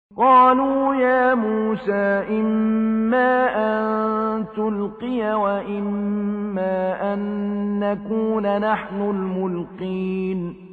قالوا يا موسى إما أن تلقي وإما أن نكون نحن الملقين